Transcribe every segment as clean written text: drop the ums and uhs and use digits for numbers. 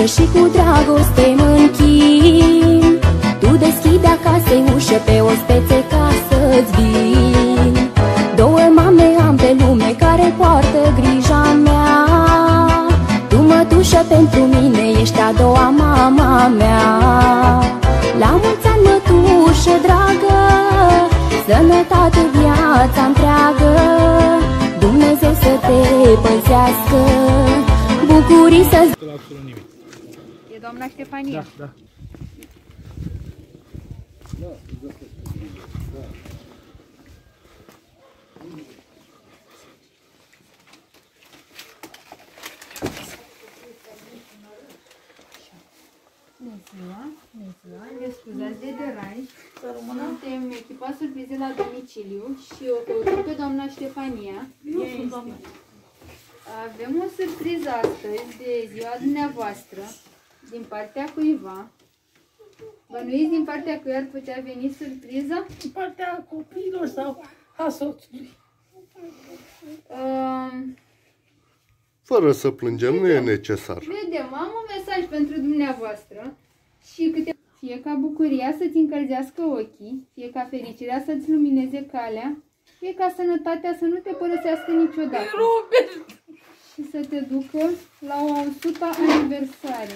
ușă și cu dragoste mă închin. Tu deschide acasă ușă pe ospețe ca să-ți vin. Două mame am pe lume care poartă grija mea. Tu mătușă pentru mine, ești a doua mama mea. La mulți ani mătușă dragă, sănătate viața întreagă. Dumnezeu să te păzească, bucurii să-ți... E doamna Ștefania? Da, da. Bună ziua, ne scuzați de deranj. Suntem echipa surprize la domiciliu și o căutăm pe doamna Ștefania. Eu sunt doamna. Avem o surpriză astăzi de ziua dumneavoastră, din partea cuiva. Bănuiți din partea cui ar putea veni surpriza? Din partea copiilor sau a soțului. Fără să plângem, nu e necesar. Vedem, am un mesaj pentru dumneavoastră și fie ca bucuria să-ți încălzească ochii, fie ca fericirea să-ți lumineze calea, fie ca sănătatea să nu te părăsească niciodată. Robert! Și să te ducă la o 100-a aniversare.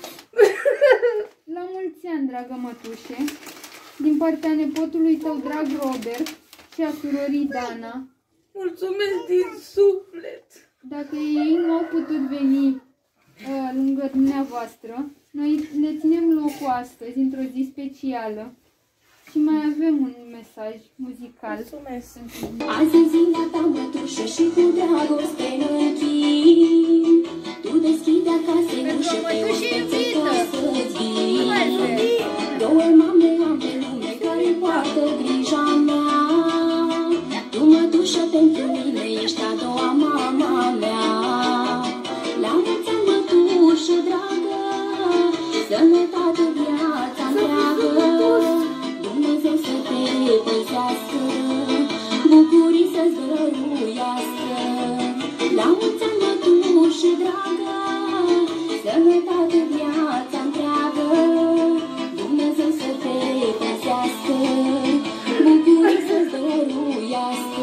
La mulți ani, dragă mătușe, din partea nepotului tău, drag Robert, și a surorii Dana. Mulțumesc din suflet! Dacă ei nu au putut veni lângă dumneavoastră, noi ne ținem locul astăzi, într-o zi specială. Și mai avem un mesaj muzical. Mulțumesc! Azi e ziua ta, mătușă, și cu dragoste mă închin. Tu deschide acasă ușă pe ospețe ca să-ți vin. Două mame am pe lume care poartă grija mea. Tu, mătușă, pentru mine ești a doua mama mea. La mulți ani, mătușă dragă, sănătate viața întreagă. Dumnezeu să te păzească, bucurii să-ți dăruiască. La mulți ani, mătușă dragă, sănătate viața întreagă. Dumnezeu să te păzească, bucurii să-ți dăruiască.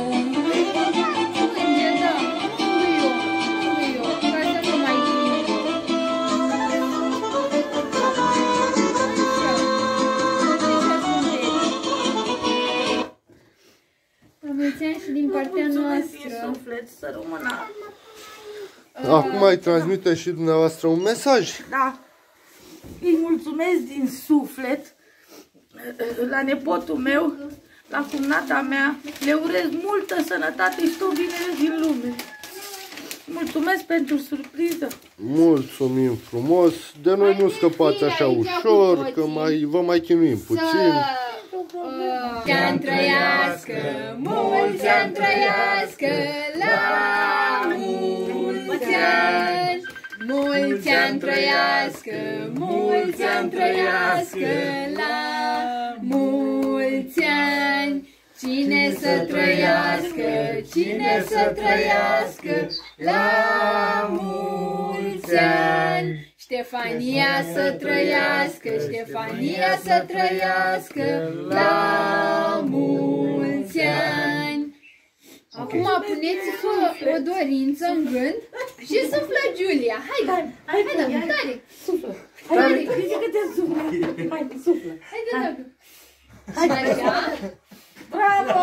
Și din partea noastră. Suflet, să rămână. Acum îi transmite și dumneavoastră un mesaj. Da. Îi mulțumesc din suflet la nepotul meu, la cumnata mea. Le urez multă sănătate și tot binele din lume. Mulțumesc pentru surpriză. Mulțumim frumos. De noi nu scăpați așa ușor, că vă mai chinuim puțin. Mulți ani trăiască, mulți ani trăiască, la mulți ani. Mulți ani trăiască, mulți ani trăiască, la mulți ani. Cine să trăiască, cine să trăiască, la mulți ani. Ștefania să trăiască, Ștefania să trăiască, la mulți ani. Acum puneți-vă o dorință în gând și suflă Giulia. Haide, haide, tare. Suflă. Haide, Zice că te suflă. Haide, suflă. haide, așa. Bravo!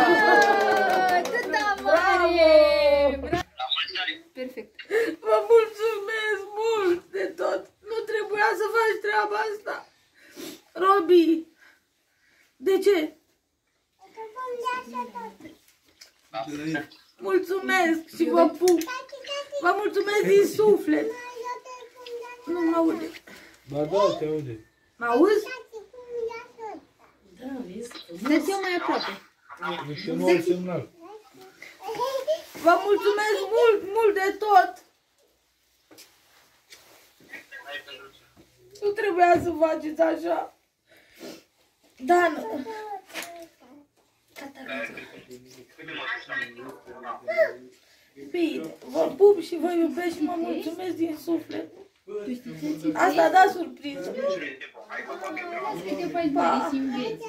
Tăta mare! Perfect. Vă mulțumesc mult de tot. Nu trebuia să faci treaba asta. Robi, de ce? Mulțumesc și vă pup. Vă mulțumesc din suflet. Nu mă aude. Ba da, te aude. Mă auzi? Dă-ți eu mai aproape. Este nou semnal. Vă mulțumesc mult, mult de tot. Nu trebuia să faceți așa. Dan. Bine, vă pup și vă iubesc și mă mulțumesc din suflet. Asta da surpriză. Las că te faci bani și înveți.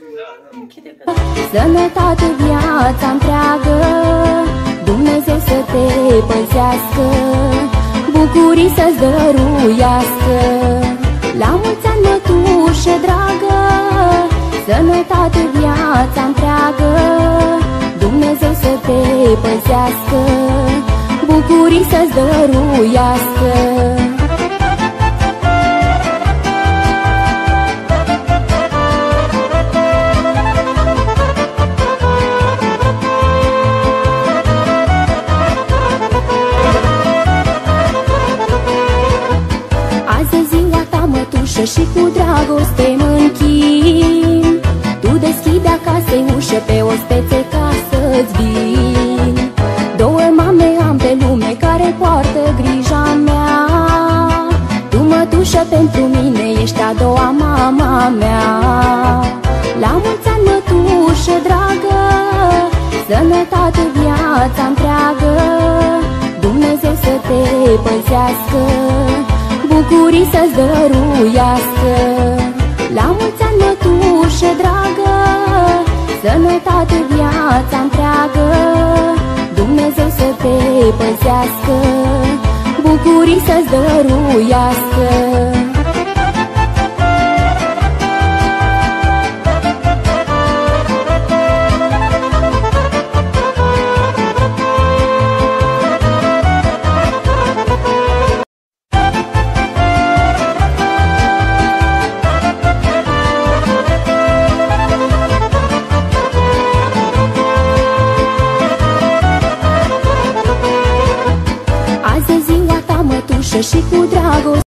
Sănătate viața întreagă, Dumnezeu să te păzească, bucurii să-ți dăruiască. La mulți ani, mătușă dragă, sănătate viața întreagă, Dumnezeu să te păzească, bucurii să-ți dăruiască. Și cu dragoste mă închin, tu deschide acasă-i ușă pe ospețe ca să-ți vin. Două mame am pe lume care poartă grija mea, tu, mătușă, pentru mine ești a doua mama mea. La mulți ani, mătușă dragă, sănătate viața întreagă, Dumnezeu să te păzească, bucurii să-ți dăruiască. La mulți ani, mătușă dragă, sănătate viața întreagă, Dumnezeu să te păzească, bucurii să-ți dăruiască. Și cu dragoste